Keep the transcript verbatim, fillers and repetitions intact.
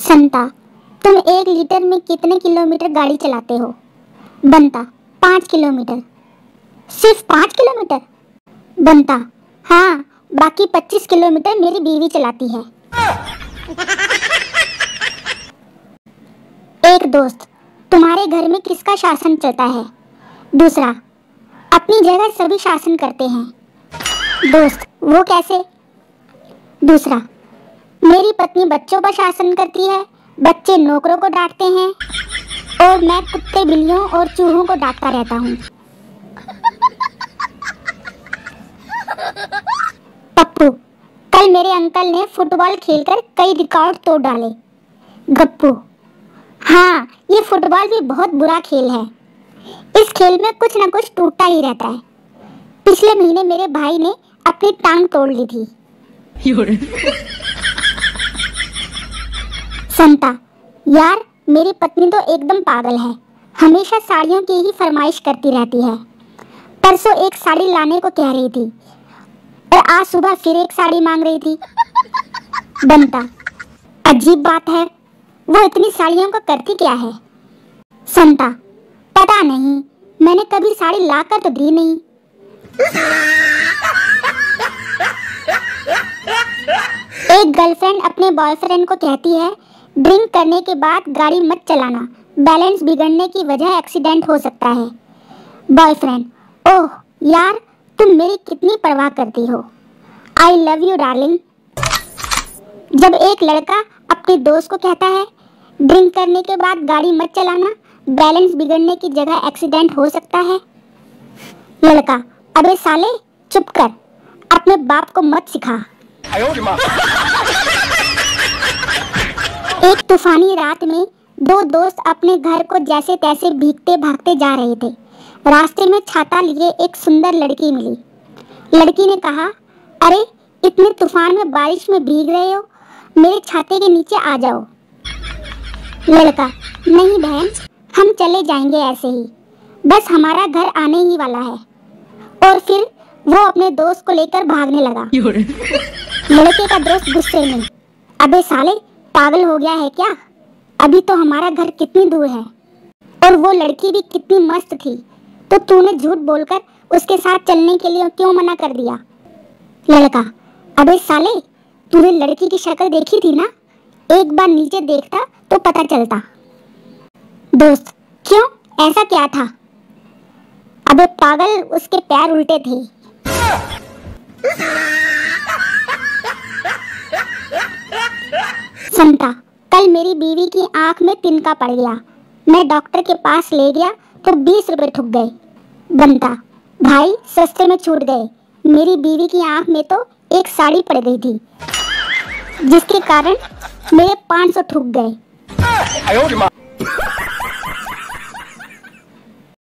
संता, तुम एक लीटर में कितने किलोमीटर गाड़ी चलाते हो? बनता, पाँच किलोमीटर। सिर्फ पाँच किलोमीटर? बनता, हाँ, बाकी पच्चीस किलोमीटर मेरी बीवी चलाती है। एक दोस्त, तुम्हारे घर में किसका शासन चलता है? दूसरा, अपनी जगह सभी शासन करते हैं। दोस्त, वो कैसे? दूसरा, मेरी पत्नी बच्चों पर शासन करती है, बच्चे नौकरों को डांटते हैं और मैं कुत्ते, बिल्लियों और चूहों को डांटता रहता हूँ। पप्पू, कल मेरे अंकल ने फुटबॉल खेलकर कई रिकॉर्ड तोड़ डाले। गप्पू, हाँ, ये फुटबॉल भी बहुत बुरा खेल है। इस खेल में कुछ न कुछ टूटता ही रहता है। पिछले महीने मेरे भाई ने अपनी टांग तोड़ ली थी। संता, यार, मेरी पत्नी तो एकदम पागल है, हमेशा साड़ियों की ही फरमाइश करती रहती है। परसों एक साड़ी लाने को कह रही थी और आज सुबह फिर एक साड़ी मांग रही थी। बनता, अजीब बात है, वो इतनी साड़ियों को करती क्या है? संता, पता नहीं, मैंने कभी साड़ी लाकर तो दी नहीं। एक गर्लफ्रेंड अपने बॉयफ्रेंड को कहती है, ड्रिंक करने के बाद गाड़ी मत चलाना, बैलेंस बिगड़ने की वजह एक्सीडेंट हो सकता है। बॉयफ्रेंड, ओह यार, तुम मेरी कितनी परवाह करती हो। I love you darling. जब एक लड़का अपने दोस्त को कहता है, ड्रिंक करने के बाद गाड़ी मत चलाना, बैलेंस बिगड़ने की जगह एक्सीडेंट हो सकता है। लड़का, अबे साले, चुप कर, अपने बाप को मत सिखा। एक तूफानी रात में दो दोस्त अपने घर को जैसे तैसे भीगते भागते जा रहे थे। रास्ते में छाता लिए एक सुंदर लड़की मिली। लड़की ने कहा, अरे इतने तूफान में बारिश में भीग रहे हो, मेरे छाते के नीचे आ जाओ। लड़का, नहीं बहन, हम चले जाएंगे ऐसे ही, बस हमारा घर आने ही वाला है। और फिर वो अपने दोस्त को लेकर भागने लगा। लड़के का दोस्त गुस्से में, अबे साले, पागल हो गया है क्या? अभी तो हमारा घर कितनी दूर है और वो लड़की भी कितनी मस्त थी, तो तूने झूठ बोलकर उसके साथ चलने के लिए क्यों मना कर दिया? लड़का, अबे साले, तूने लड़की की शक्ल देखी थी ना, एक बार नीचे देखता तो पता चलता। दोस्त, क्यों, ऐसा क्या था? अबे पागल, उसके पैर उल्टे थे। संता, कल मेरी बीवी की आंख में तिनका पड़ गया, मैं डॉक्टर के पास ले गया तो बीस रुपए ठुक गए। बनता, भाई सस्ते में छूट गए, मेरी बीवी की आंख में तो एक साड़ी पड़ गई थी, जिसके कारण मेरे पाँच सौ ठुक गए।